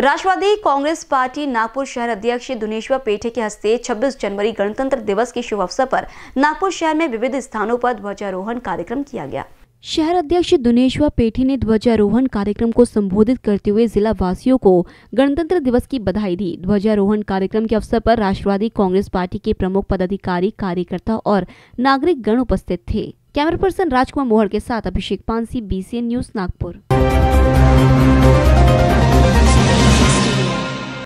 राष्ट्रवादी Congress party Nagpur शहर अध्यक्ष दुनेश्वर पेठे के हस्ते 26 जनवरी गणतंत्र दिवस के शुभ अवसर पर नागपुर शहर में विविध स्थानों पर ध्वजारोहण कार्यक्रम किया गया। शहर अध्यक्ष दुनेश्वर पेठे ने ध्वजारोहण कार्यक्रम को संबोधित करते हुए जिला वासियों को गणतंत्र दिवस की बधाई दी। ध्वजारोहण कार्यक्रम के अवसर पर राष्ट्रवादी कांग्रेस पार्टी के प्रमुख पदाधिकारी, कार्यकर्ता और नागरिक गण उपस्थित थे। कैमरा पर्सन राजकुमार मोहर के साथ अभिषेक पानसी, BCN न्यूज नागपुर।